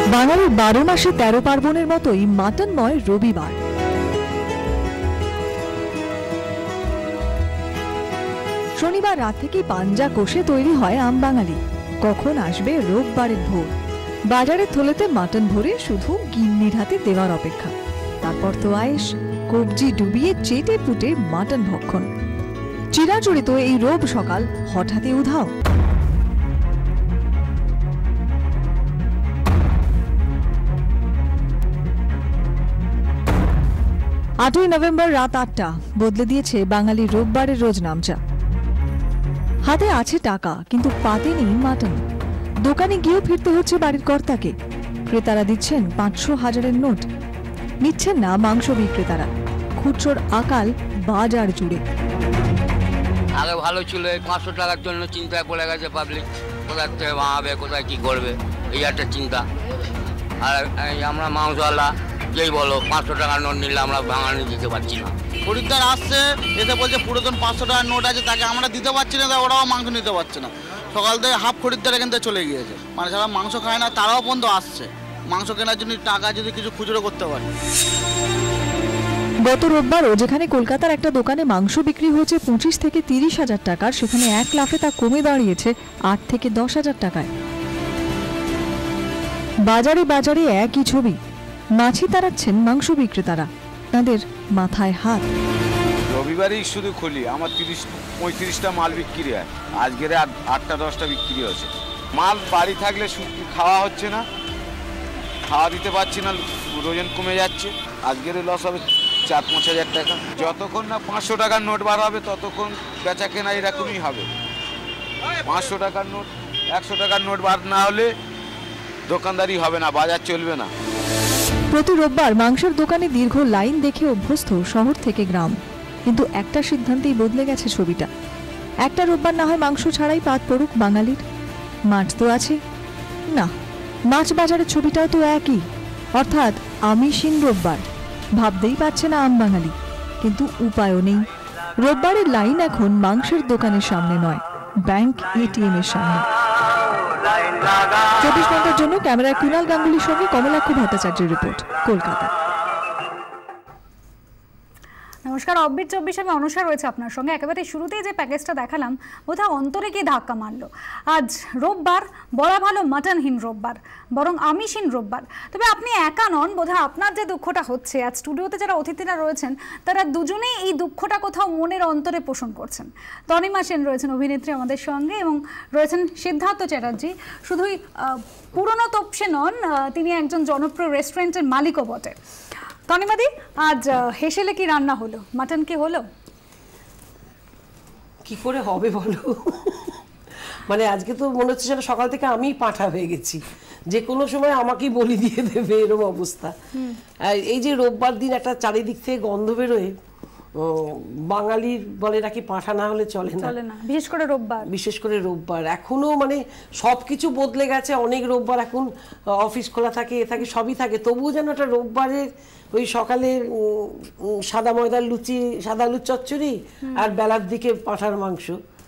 বাঙালির 12 মাসে 13 পার্বণের মতোই মাটনময় রবিবার। শনিবার রাত থেকেই পাঞ্জা কষে তৈরি হয় আমবাঙালি। কখন আসবে রোববারের ভোর? বাজারের থলেতে মাটন ভরে শুধু গিন্নির হাতে দেওয়ার অপেক্ষা। তারপর তো আয়েশ, কবজি ডুবিয়ে চেটে পুটে মাটন ভক্ষণ। চিরাচরিত এই রোব সকাল হঠাৎই উধাও। 8ই নভেম্বর রাত 8টা বদলে দিয়েছে বাঙালি রোববারের রোজ নামচা। হাতে আছে টাকা, কিন্তু পাতে নেই মাটন। দোকানে গিয়েও ফিরতে হচ্ছে বাড়ির কর্তাকে। ক্রেতারা দিচ্ছেন 500-1000-এর নোট। নিচ্ছেন না মাংস বিক্রেতারা। খুচরোর আকাল বাজার জুড়ে। আগে ভালো ছিল, 500 টাকার জন্য চিন্তায় পড়ে গেছে পাবলিক। কোথায় থেকে বানাবে, কোথায় কি করবে, এই একটা চিন্তা। আর আমরা মাংসওয়ালা যেই বলো 500 টাকার নোট নিলে আমরা ভাঙানি দিতে পারছি না। খরিদ্দার আসছে, এসে বলছে পুরাতন 500 টাকার নোট আছে, তাকে আমরা দিতে পারছি না, ওরাও মাংস নিতে পারছে না। সকাল থেকে হাফ খরিদ্দার এখান থেকে চলে গিয়েছে। মানে যারা মাংস খায় না তারাও পর্যন্ত আসছে মাংস কেনার জন্য, টাকা যদি কিছু খুচরো করতে পারে। গত রোববারও যেখানে কলকাতার একটা দোকানে মাংস বিক্রি হয়েছে 25 থেকে 30,000 টাকার, সেখানে এক লাফে তা কমে দাঁড়িয়েছে 8 থেকে 10,000 টাকায়। বাজারে বাজারে একই ছবি। মাছি তাড়াচ্ছেন মাংস বিক্রেতারা, তাদের মাথায় হাত। রবিবারই শুধু খুলি, আমার 30-35টা মাল বিক্রি হয়। আজকের 8টা-10টা বিক্রি হচ্ছে। মাল বাড়ি থাকলে খাওয়া হচ্ছে না, খাওয়া দিতে পারছি না, ওজন কমে যাচ্ছে। আজকের লস হবে 4-5 হাজার টাকা। যতক্ষণ না 500 টাকার নোট বার হবে ততক্ষণ বেচা কেনা এরকমই হবে। 500 টাকার নোট, 100 টাকার নোট বার না হলে দোকানদারি হবে না, বাজার চলবে না। প্রতি রোববার মাংসের দোকানে দীর্ঘ লাইন দেখে অভ্যস্ত শহর থেকে গ্রাম, কিন্তু একটা সিদ্ধান্তেই বদলে গেছে ছবিটা। একটা রোববার না হয় মাংস ছাড়াই পাত পড়ুক বাঙালির। মাছ তো আছে না, মাছ বাজারের ছবিটাও তো একই, অর্থাৎ আমিষহীন রোববার। ভাবতেই পারছে না আম বাঙালি, কিন্তু উপায়ও নেই। রোববারের লাইন এখন মাংসের দোকানের সামনে নয়, ব্যাংক এটিএম এর সামনে। 24 ঘন্টার জন্য ক্যামেরায় কুণাল গাঙ্গুলির সঙ্গে কমলাক্ষ ভট্টাচার্যের রিপোর্ট, কলকাতা। নমস্কার, অববিট 24 আমি অনুষা রয়েছে আপনার সঙ্গে। একেবারে শুরুতেই যে প্যাকেজটা দেখালাম, বোধহয় অন্তরে গিয়ে ধাক্কা মারলো। আজ রোববার, বলা ভালো মাটনহীন রোববার, বরং আমিষহীন রোববার। তবে আপনি একা নন, বোধহয় আপনার যে দুঃখটা হচ্ছে, আজ স্টুডিওতে যারা অতিথিরা রয়েছেন তারা দুজনেই এই দুঃখটা কোথাও মনের অন্তরে পোষণ করছেন। তনিমা সেন রয়েছেন অভিনেত্রী আমাদের সঙ্গে, এবং রয়েছেন সিদ্ধার্থ চ্যাটার্জি। শুধুই পুরনো তপসে নন, তিনি একজন জনপ্রিয় রেস্টুরেন্টের মালিকও বটে। তনিমাদি, আজ হেসেলে কি রান্না হলো? মাটন কি হলো? কি করে হবে বলো? মানে আজকে তো মনে হচ্ছে যেন সকাল থেকে আমি পাঁঠা হয়ে গেছি, যে কোনো সময় আমাকেই বলি দিয়ে দেবে, এরকম অবস্থা। এই যে রোববার দিন একটা চারিদিক থেকে গন্ধ বেরোয়, বাঙালির বলে নাকি পাঁঠা না হলে চলে না, বিশেষ করে রোববার। বিশেষ করে রোববার এখনো মানে সবকিছু বদলে গেছে। অনেক রোববার এখন অফিস খোলা থাকে, এ থাকে, সবই থাকে, তবুও যেন একটা রোববারের ওই সকালে সাদা ময়দার লুচি, সাদা আলুর চচ্চড়ি, আর বেলার দিকে পাঁঠার মাংস,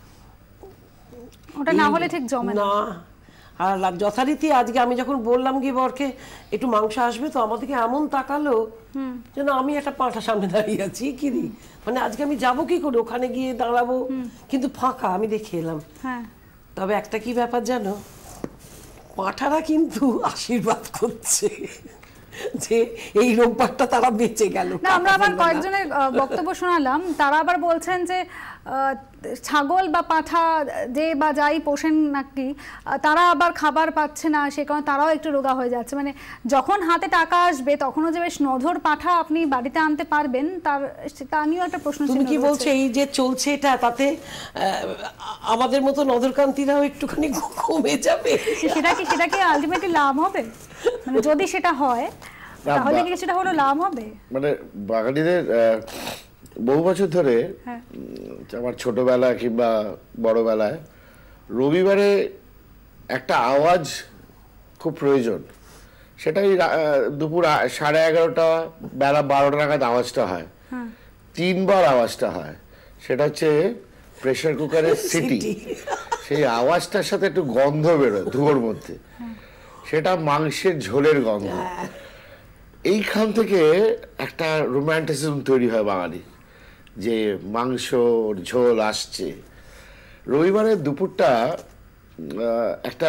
ওটা না হলে ঠিক জমে না। আর যথারীতি আজকে আমি যখন বললাম কি বরকে একটু মাংস আসবে, তো আমার দিকে এমন তাকালো যেন আমি একটা পাঁঠা সামনে দাঁড়িয়ে আছি। কি মানে আজকে আমি যাবো কি করে, ওখানে গিয়ে দাঁড়াবো, কিন্তু ফাঁকা। আমি দেখে এলাম। তবে একটা কি ব্যাপার জানো, পাঁঠারা কিন্তু আশীর্বাদ করছে যে এই রোববারটা তারা বেঁচে গেল। না, আমরা আবার কয়েকজনের বক্তব্য শোনালাম, তারা আবার বলছেন যে ছাগল বা পাঁঠা যে বা যাই পোষেন নাকি, তারা আবার খাবার পাচ্ছে না, সে কারণে তারাও একটু রোগা হয়ে যাচ্ছে। মানে যখন হাতে টাকা আসবে তখনও যে বেশ নধর পাঁঠা আপনি বাড়িতে আনতে পারবেন, তা নিয়েও একটা প্রশ্ন। তুমি কি বলছো এই যে চলছে এটা, তাতে আমাদের মতো নধরকান্তিরাও একটুখানি কমে যাবে? সেটা কি আলটিমেটলি লাভ হবে? মানে যদি সেটা হয় তাহলে কি সেটা হলো লাভ হবে? মানে বাঙালিদের বহু বছর ধরে, আমার ছোটবেলা কিংবা বড়বেলায়, রবিবারে একটা আওয়াজ খুব প্রয়োজন। সেটাই দুপুর 11:30 বেলা 12টা নাগাদ আওয়াজটা হয়। 3 বার আওয়াজটা হয়। সেটা হচ্ছে প্রেসার কুকারের সিটি। সেই আওয়াজটার সাথে একটু গন্ধ বেরোয় ধুয়োর মধ্যে। সেটা মাংসের ঝোলের গন্ধ। এইখান থেকে একটা রোম্যান্টিসিজম তৈরি হয় বাঙালি, যে মাংসর ঝোল আসছে। রবিবারের দুপুরটা একটা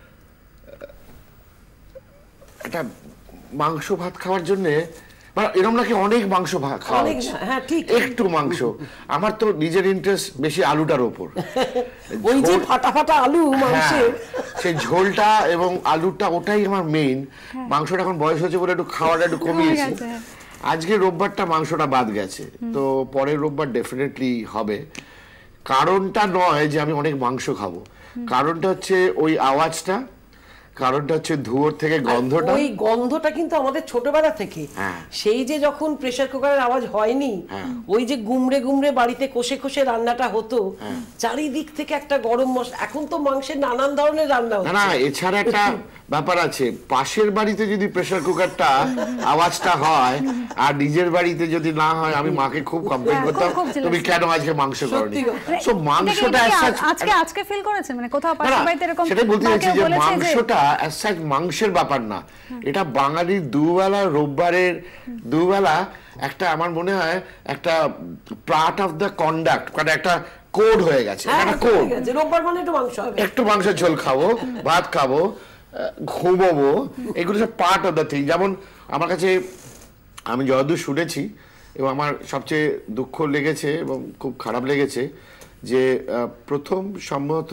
একটা মাংস ভাত খাওয়ার জন্যে, মানে এরকম নাকি অনেক মাংস খাওয়া হচ্ছে, হ্যাঁ ঠিক, একটু মাংস। আমার তো নিজের ইন্টারেস্ট বেশি আলুটার ওপর, ওই যে ফাটা ফাটা আলু মাংসে, সেই ঝোলটা এবং আলুটা, ওটাই আমার মেইন। মাংসটা এখন বয়স হচ্ছে বলে একটু খাওয়াটা একটু কমিয়েছি। আজকে রোববারটা মাংসটা বাদ গেছে, তো পরের রোববার ডেফিনেটলি হবে। কারণটা নয় যে আমি অনেক মাংস খাবো, কারণটা হচ্ছে ওই আওয়াজটা, কারণটা হচ্ছে ধুয়োর থেকে গন্ধটা। ওই গন্ধটা কিন্তু আমাদের ছোটবেলা থেকে, সেই যে যখন প্রেসার কুকারের আওয়াজ হয়নি, ওই যে গুমড়ে গুমড়ে বাড়িতে কষে কষে রান্নাটা হতো, চারিদিক থেকে একটা গরম মশলা। এখন তো মাংসের নানান ধরনের রান্না হচ্ছে। না, এছাড়া একটা ব্যাপার আছে, পাশের বাড়িতে যদি প্রেসার কুকারটা আওয়াজটা হয় আর নিজের বাড়িতে যদি না হয়, আমি মাকে খুব কমপ্লেইন করতাম, তুমি কেন আজকে মাংস করনি। সো মাংসটা আজকে ফিল করেছেন, মানে কোথাও পাশের বাড়িতে এরকম, সেটাই বলতে চাইছি যে মাংসটা অ্যাজ সাচ মাংসের ব্যাপার না, এটা বাঙালির দুবেলা, রোববারের দুবেলা একটা, আমার মনে হয় একটা পার্ট অফ দ্য কন্ডাক্ট, মানে একটা কোড হয়ে গেছে। একটা কোড, রোববার মানে একটু মাংস হবে, একটু মাংসের ঝোল খাবো, ভাত খাবো, ঘুমোবো, এগুলো সব পার্ট অফ দ্য থিং। যেমন আমার কাছে, আমি যতদূর শুনেছি এবং আমার সবচেয়ে দুঃখ লেগেছে এবং খুব খারাপ লেগেছে যে প্রথম সম্ভবত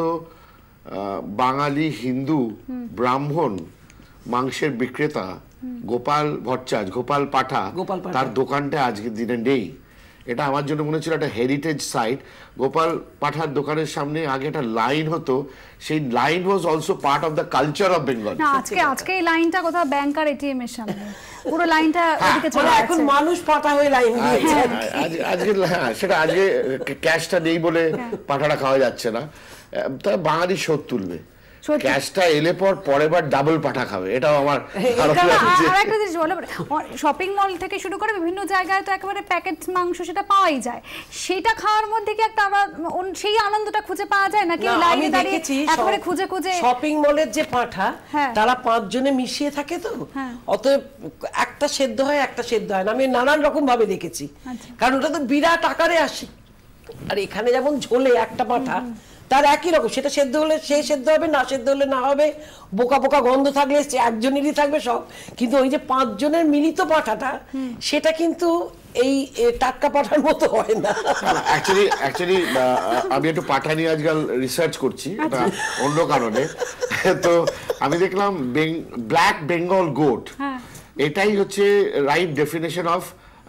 বাঙালি হিন্দু ব্রাহ্মণ মাংসের বিক্রেতা গোপাল ভট্টাচার্য, গোপাল পাঠা, তার দোকানটা আজকের দিনে নেই। এটা আমার জন্য মনে হচ্ছিল একটা হেরিটেজ সাইট। গোপাল পাঠার দোকানের সামনে আগে একটা লাইন হতো, সেই line was also part of the culture of Bengal. না, আজকে এই লাইনটা কোথাও ব্যাংকার এটিএম এর সামনে, পুরো লাইনটা ওদিকে চলে যাচ্ছে। এখন মানুষ পাঠা হয়ে লাইন দিয়েছে আজকে। হ্যাঁ, সেটা আজকে ক্যাশটা নেই বলে পাঠাটা খাওয়া যাচ্ছে না, তা বাঙালি শোধ তুলবে। ক্যাশটা এলে পরের বার ডাবল পাঠা খাবে, এটাও আমার আরেকটা জিনিস বলো, শপিং মল থেকে শুরু করে বিভিন্ন জায়গায় তো একেবারে প্যাকেট মাংস সেটা পাওয়াই যায়, সেটা খাওয়ার মধ্যে কি একটা সেই আনন্দটা খুঁজে পাওয়া যায় নাকি লাইনে দাঁড়িয়ে একেবারে খুঁজে খুঁজে? শপিং মলের যে পাঠা, তারা 5 জনে মিশিয়ে থাকে, তো অতএব একটা সেদ্ধ হয় একটা সেদ্ধ হয় না, আমি নানান রকম ভাবে দেখেছি, কারণ ওটা তো বিরাট আকারে আসে। আর এখানে যেমন ঝোলে একটা পাঠা, তার একই রকম, সেটা সেদ্ধ হলে সে সেদ্ধ হবে, না সেদ্ধ হলে না হবে, বোকা বোকা গন্ধ থাকলে একজনেরই থাকবে সব। কিন্তু ওই যে 5 জনের মিলিত পাঠাটা, সেটা কিন্তু এই টাটকা পাঠার মতো হয় না। অ্যাকচুয়ালি আমি একটু পাঠা নিয়ে আজকাল রিসার্চ করছি, এটা অন্য কারণে। তো আমি দেখলাম ব্ল্যাক বেঙ্গল গোট, এটাই হচ্ছে রাইট ডেফিনেশন অফ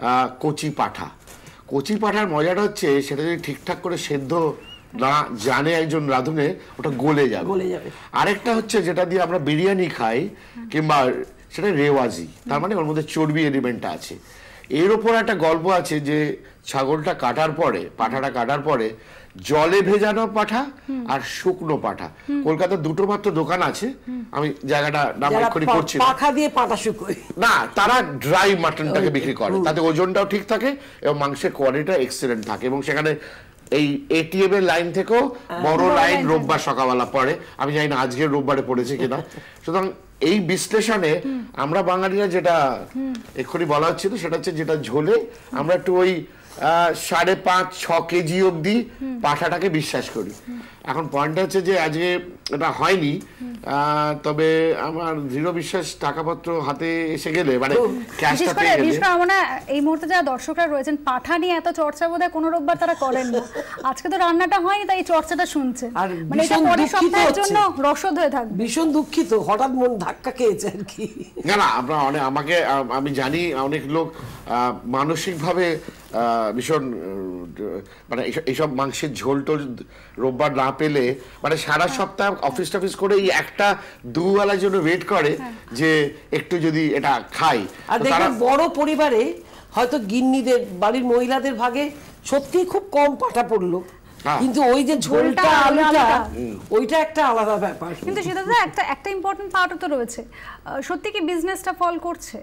কচি পাঠা। কচি পাঠার মজাটা হচ্ছে, সেটা যদি ঠিকঠাক করে সেদ্ধ না জানে একজন রাঁধুনে, ওটা গলে যাবে। আরেকটা হচ্ছে যেটা দিয়ে আমরা বিরিয়ানি খাই, কিংবা সেটা রেওয়াজি, তার মানে ওর মধ্যে চর্বি এলিমেন্টটা আছে। এর ওপর একটা গল্প আছে যে ছাগলটা কাটার পরে, পাঠাটা কাটার পরে জলে ভেজানো পাঠা আর শুকনো পাঠা, কলকাতার দুটো মাত্র দোকান আছে, আমি জায়গাটা নাম এক্ষুনি করছি পাখা দিয়ে পাটা শুকোয় না, তারা ড্রাই মাটনটাকে বিক্রি করে, তাতে ওজনটাও ঠিক থাকে এবং মাংসের কোয়ালিটিটা এক্সেলেন্ট থাকে। এবং সেখানে এই এটিএম এর লাইন থেকেও বড় লাইন রোববার সকালবেলা পড়ে, আমি জানি না আজকের রোববারে পড়েছে কিনা। সুতরাং এই বিশ্লেষণে আমরা বাঙালিরা যেটা এক্ষুনি বলা হচ্ছিল, সেটা হচ্ছে যেটা ঝোলে আমরা একটু ওই 5.5-6 কেজি অব্দি পাঠাটাকে বিশ্বাস করি। এখন পয়েন্টটা হচ্ছে যে আজকে এটা হয়নি, তবে আমার দৃঢ় বিশ্বাস টাকাপত্র হাতে এসে গেলে, মানে ক্যাশটা পেয়ে গেলে। এই মুহূর্তে যারা দর্শকরা রয়েছেন, পাঠা নিয়ে এত চর্চা বোধহয় কোনো রোববার তারা করেন না। আজকে তো রান্নাটা হয়নি, তাই চর্চাটা শুনছে, মানে এটা পরের সপ্তাহের জন্য রসদ হয়ে থাকবে। ভীষণ দুঃখিত, হঠাৎ মন ধাক্কা খেয়েছে আর কি। না না, আমরা আমি জানি অনেক লোক মানসিকভাবে ভীষণ, মানে এইসব মাংসের ঝোল টোল রোববার না পেলে, মানে সারা সপ্তাহ অফিস টফিস করে এই একটা দুবেলার জন্য ওয়েট করে যে একটু যদি এটা খাই। আর দেখবেন বড় পরিবারে হয়তো গিন্নিদের, বাড়ির মহিলাদের ভাগে সত্যি খুব কম পাঠা পড়লো, কিন্তু ওই যে ঝোলটা, আলুটা, ওইটা একটা আলাদা ব্যাপার। কিন্তু সেটা তো একটা ইম্পর্টেন্ট পার্টও তো রয়েছে। সত্যি কি বিজনেসটা ফল করছে?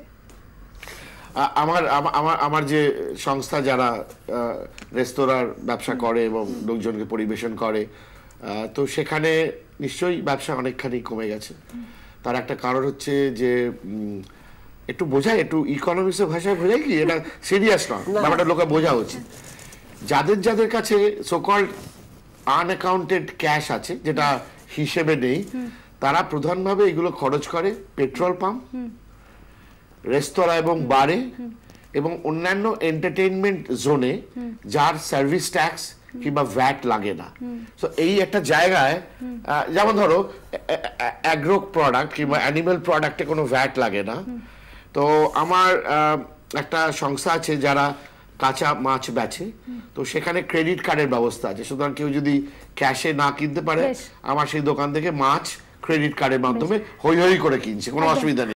আমার যে সংস্থা যারা রেস্তোরাঁর ব্যবসা করে এবং লোকজনকে পরিবেশন করে, তো সেখানে নিশ্চয়ই ব্যবসা অনেকখানি কমে গেছে। তার একটা কারণ হচ্ছে যে একটু বোঝায়, একটু ইকোনমিক্সের ভাষায় বোঝায় কি, এটা সিরিয়াস নয়, ব্যাপারটা লোকে বোঝা উচিত। যাদের যাদের কাছে সোকল্ড আনঅ্যাকাউন্টেড ক্যাশ আছে, যেটা হিসেবে নেই, তারা প্রধানভাবে এগুলো খরচ করে পেট্রোল পাম্প, রেস্তোরাঁ এবং বারে এবং অন্যান্য এন্টারটেইনমেন্ট জোনে যার সার্ভিস ট্যাক্স কিংবা ভ্যাট লাগে না। তো এই একটা জায়গায় যেমন ধরো অ্যাগ্রো প্রোডাক্ট কিংবা অ্যানিমাল প্রোডাক্টে কোনো ভ্যাট লাগে না। তো আমার একটা সংস্থা আছে যারা কাঁচা মাছ বেচে, তো সেখানে ক্রেডিট কার্ডের ব্যবস্থা আছে, সুতরাং কেউ যদি ক্যাশে না কিনতে পারে আমার সেই দোকান থেকে মাছ ক্রেডিট কার্ডের মাধ্যমে হই হই করে কিনছে, কোনো অসুবিধা নেই।